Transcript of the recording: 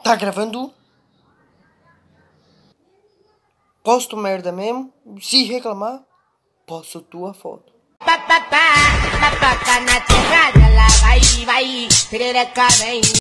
Tá gravando? Posto merda mesmo? Se reclamar, posto tua foto. Papapá na terra, ela vai, perereca vem.